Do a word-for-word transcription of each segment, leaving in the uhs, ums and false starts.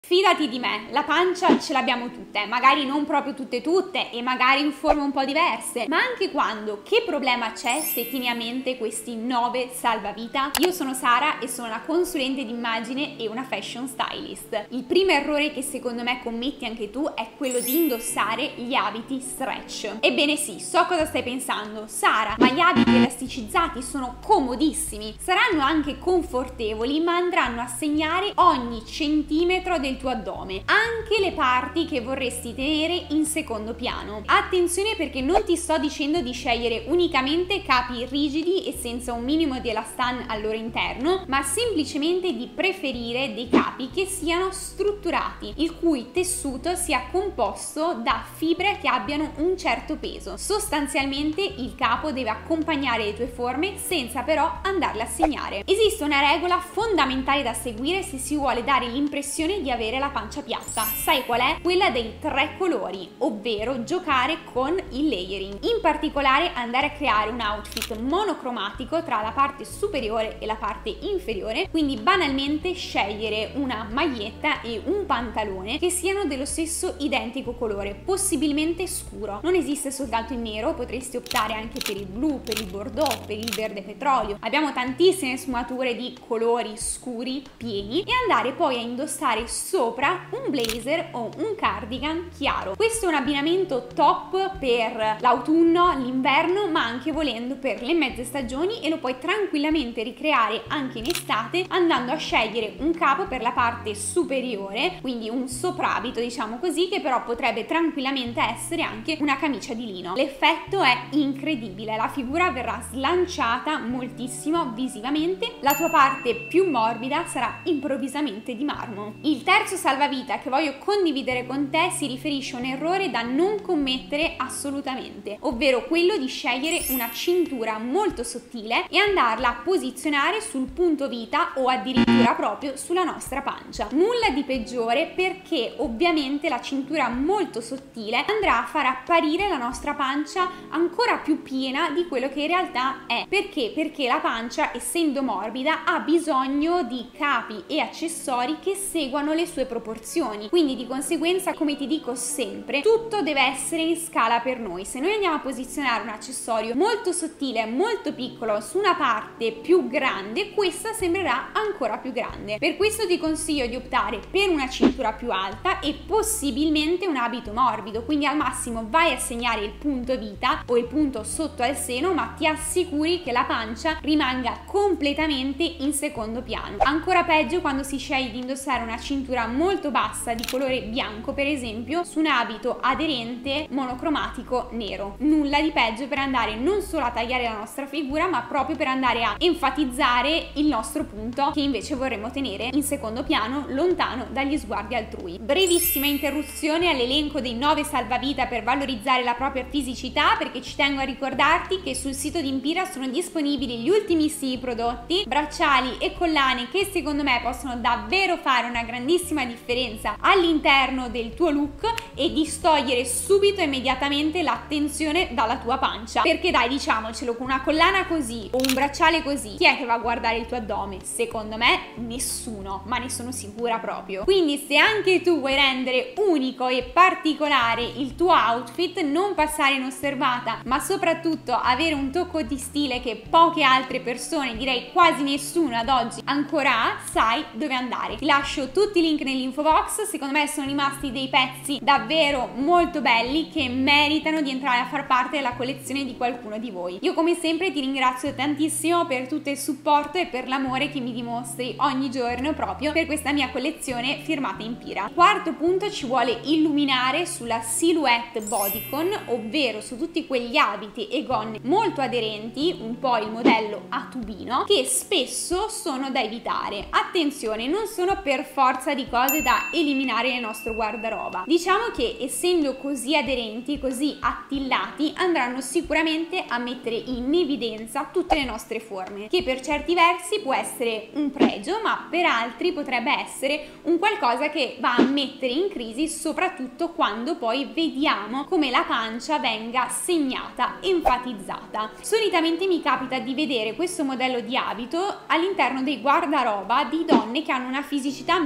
Fidati di me, la pancia ce l'abbiamo tutte, magari non proprio tutte tutte e magari in forme un po' diverse, ma anche quando, che problema c'è se tieni a mente questi nove salvavita? Io sono Sara e sono una consulente d'immagine e una fashion stylist. Il primo errore che secondo me commetti anche tu è quello di indossare gli abiti stretch. Ebbene sì, so cosa stai pensando, Sara, ma gli abiti elasticizzati sono comodissimi, saranno anche confortevoli, ma andranno a segnare ogni centimetro del tuo addome, anche le parti che vorresti tenere in secondo piano. Attenzione, perché non ti sto dicendo di scegliere unicamente capi rigidi e senza un minimo di elastan al loro interno, ma semplicemente di preferire dei capi che siano strutturati, il cui tessuto sia composto da fibre che abbiano un certo peso. Sostanzialmente il capo deve accompagnare le tue forme senza però andarle a segnare. Esiste una regola fondamentale da seguire se si vuole dare l'impressione di avere la pancia piatta. Sai qual è? Quella dei tre colori, ovvero giocare con il layering. In particolare andare a creare un outfit monocromatico tra la parte superiore e la parte inferiore, quindi banalmente scegliere una maglietta e un pantalone che siano dello stesso identico colore, possibilmente scuro. Non esiste soltanto il nero, potresti optare anche per il blu, per il bordeaux, per il verde petrolio. Abbiamo tantissime sfumature di colori scuri pieni e andare poi a indossare sopra un blazer o un cardigan chiaro. Questo è un abbinamento top per l'autunno, l'inverno, ma anche volendo per le mezze stagioni, e lo puoi tranquillamente ricreare anche in estate andando a scegliere un capo per la parte superiore, quindi un soprabito diciamo così, che però potrebbe tranquillamente essere anche una camicia di lino. L'effetto è incredibile, la figura verrà slanciata moltissimo visivamente, la tua parte più morbida sarà improvvisamente di marmo. Il terzo salvavita che voglio condividere con te si riferisce a un errore da non commettere assolutamente, ovvero quello di scegliere una cintura molto sottile e andarla a posizionare sul punto vita o addirittura proprio sulla nostra pancia. Nulla di peggiore, perché ovviamente la cintura molto sottile andrà a far apparire la nostra pancia ancora più piena di quello che in realtà è. Perché? Perché la pancia, essendo morbida, ha bisogno di capi e accessori che seguano le sue proporzioni, quindi di conseguenza, come ti dico sempre, tutto deve essere in scala per noi. Se noi andiamo a posizionare un accessorio molto sottile, molto piccolo su una parte più grande, questa sembrerà ancora più grande. Per questo ti consiglio di optare per una cintura più alta e possibilmente un abito morbido, quindi al massimo vai a segnare il punto vita o il punto sotto al seno, ma ti assicuri che la pancia rimanga completamente in secondo piano. Ancora peggio quando si sceglie di indossare una cintura molto bassa di colore bianco, per esempio, su un abito aderente monocromatico nero. Nulla di peggio per andare non solo a tagliare la nostra figura, ma proprio per andare a enfatizzare il nostro punto, che invece vorremmo tenere in secondo piano, lontano dagli sguardi altrui. Brevissima interruzione all'elenco dei nove salvavita per valorizzare la propria fisicità, perché ci tengo a ricordarti che sul sito di Impira sono disponibili gli ultimissimi prodotti, bracciali e collane che secondo me possono davvero fare una grandissima differenza all'interno del tuo look e distogliere subito, immediatamente, l'attenzione dalla tua pancia. Perché dai, diciamocelo, con una collana così o un bracciale così, chi è che va a guardare il tuo addome? Secondo me nessuno, ma ne sono sicura proprio. Quindi se anche tu vuoi rendere unico e particolare il tuo outfit, non passare inosservata, ma soprattutto avere un tocco di stile che poche altre persone, direi quasi nessuno ad oggi ancora ha, sai dove andare. Ti lascio tutti i link nell'info box. Secondo me sono rimasti dei pezzi davvero molto belli che meritano di entrare a far parte della collezione di qualcuno di voi. Io come sempre ti ringrazio tantissimo per tutto il supporto e per l'amore che mi dimostri ogni giorno proprio per questa mia collezione firmata Impira. Quarto punto, ci vuole illuminare sulla silhouette bodycon, ovvero su tutti quegli abiti e gonne molto aderenti, un po' il modello a tubino, che spesso sono da evitare. Attenzione, non sono per forza di cose da eliminare nel nostro guardaroba. Diciamo che essendo così aderenti, così attillati, andranno sicuramente a mettere in evidenza tutte le nostre forme, che per certi versi può essere un pregio, ma per altri potrebbe essere un qualcosa che va a mettere in crisi, soprattutto quando poi vediamo come la pancia venga segnata, enfatizzata. Solitamente mi capita di vedere questo modello di abito all'interno dei guardaroba di donne che hanno una fisicità minuta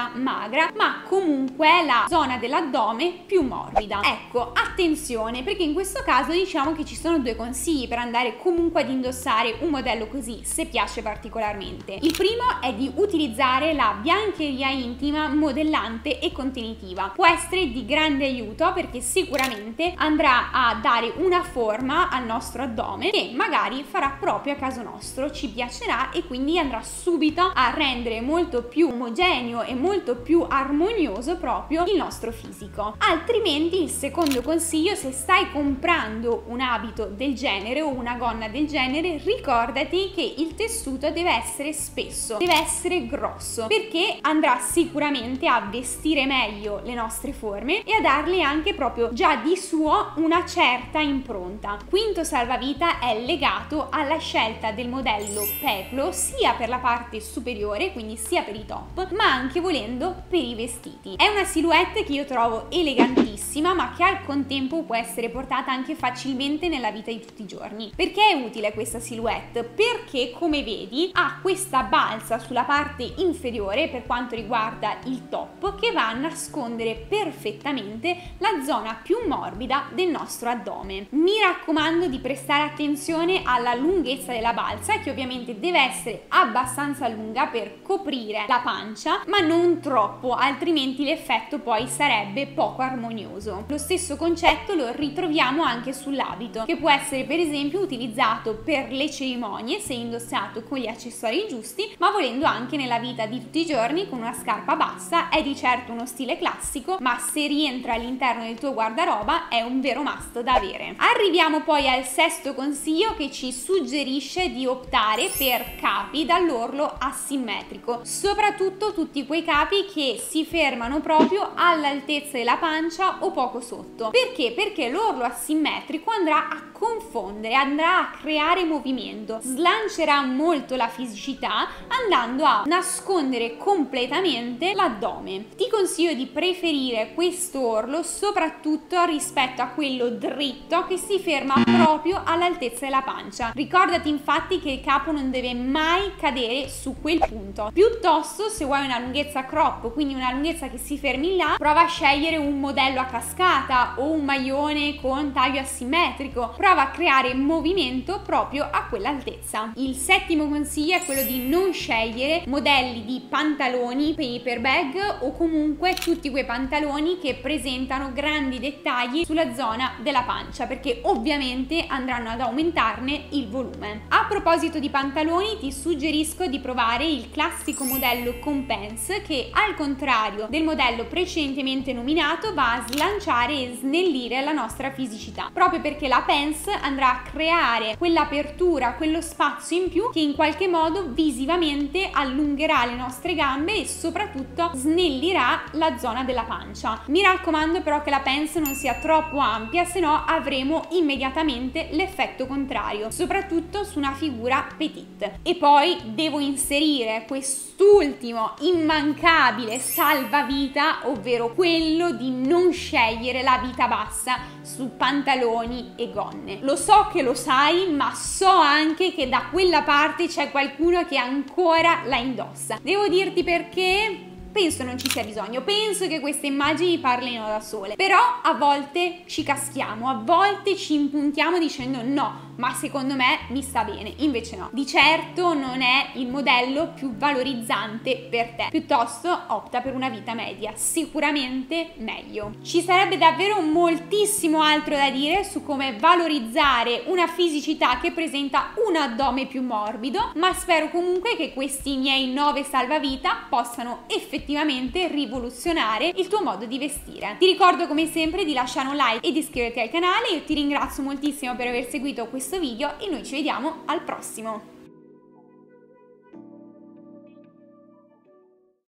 cintura magra, ma comunque la zona dell'addome più morbida. Ecco, attenzione, perché in questo caso diciamo che ci sono due consigli per andare comunque ad indossare un modello così, se piace particolarmente. Il primo è di utilizzare la biancheria intima modellante e contenitiva. Può essere di grande aiuto perché sicuramente andrà a dare una forma al nostro addome che magari farà proprio a caso nostro, ci piacerà e quindi andrà subito a rendere molto più omogeneo e molto più armonioso proprio il nostro fisico. Altrimenti il secondo consiglio, se stai comprando un abito del genere o una gonna del genere, ricordati che il tessuto deve essere spesso, deve essere grosso, perché andrà sicuramente a vestire meglio le nostre forme e a darle anche proprio già di suo una certa impronta. Quinto salvavita è legato alla scelta del modello peplo sia per la parte superiore, quindi sia per i top, ma anche volendo per i vestiti. È una silhouette che io trovo elegantissima, ma che al contempo può essere portata anche facilmente nella vita di tutti i giorni. Perché è utile questa silhouette? Perché, come vedi, ha questa balza sulla parte inferiore per quanto riguarda il top, che va a nascondere perfettamente la zona più morbida del nostro addome. Mi raccomando di prestare attenzione alla lunghezza della balza, che ovviamente deve essere abbastanza lunga per coprire la pancia, ma non troppo, altrimenti l'effetto poi sarebbe poco armonioso. Lo stesso concetto lo ritroviamo anche sull'abito, che può essere per esempio utilizzato per le cerimonie se indossato con gli accessori giusti, ma volendo anche nella vita di tutti i giorni con una scarpa bassa. È di certo uno stile classico, ma se rientra all'interno del tuo guardaroba è un vero must da avere. Arriviamo poi al sesto consiglio, che ci suggerisce di optare per capi dall'orlo asimmetrico, soprattutto tutti quei capi che si fermano proprio all'altezza della pancia o poco sotto. Perché? Perché l'orlo asimmetrico andrà a confondere, andrà a creare movimento, slancerà molto la fisicità andando a nascondere completamente l'addome. Ti consiglio di preferire questo orlo soprattutto rispetto a quello dritto che si ferma proprio all'altezza della pancia. Ricordati infatti che il capo non deve mai cadere su quel punto. Piuttosto, se vuoi una lunghezza crop, quindi una lunghezza che si fermi là, prova a scegliere un modello a cascata o un maglione con taglio asimmetrico. Prova a creare movimento proprio a quell'altezza. Il settimo consiglio è quello di non scegliere modelli di pantaloni paper bag o comunque tutti quei pantaloni che presentano grandi dettagli sulla zona della pancia, perché ovviamente andranno ad aumentarne il volume. A proposito di pantaloni, ti suggerisco di provare il classico modello Compense, che al contrario del modello precedentemente nominato va a slanciare e snellire la nostra fisicità, proprio perché la pants andrà a creare quell'apertura, quello spazio in più che in qualche modo visivamente allungherà le nostre gambe e soprattutto snellirà la zona della pancia. Mi raccomando però che la pants non sia troppo ampia, se no avremo immediatamente l'effetto contrario, soprattutto su una figura petite. E poi devo inserire quest'ultimo immancabile salvavita, ovvero quello di non scegliere la vita bassa su pantaloni e gonne. Lo so che lo sai, ma so anche che da quella parte c'è qualcuno che ancora la indossa. Devo dirti perché penso non ci sia bisogno, penso che queste immagini parlino da sole, però a volte ci caschiamo, a volte ci impuntiamo dicendo no, ma secondo me mi sta bene, invece no. Di certo non è il modello più valorizzante per te, piuttosto opta per una vita media, sicuramente meglio. Ci sarebbe davvero moltissimo altro da dire su come valorizzare una fisicità che presenta un addome più morbido, ma spero comunque che questi miei nove salvavita possano effettivamente rivoluzionare il tuo modo di vestire. Ti ricordo come sempre di lasciare un like e di iscriverti al canale. Io ti ringrazio moltissimo per aver seguito questo video e noi ci vediamo al prossimo.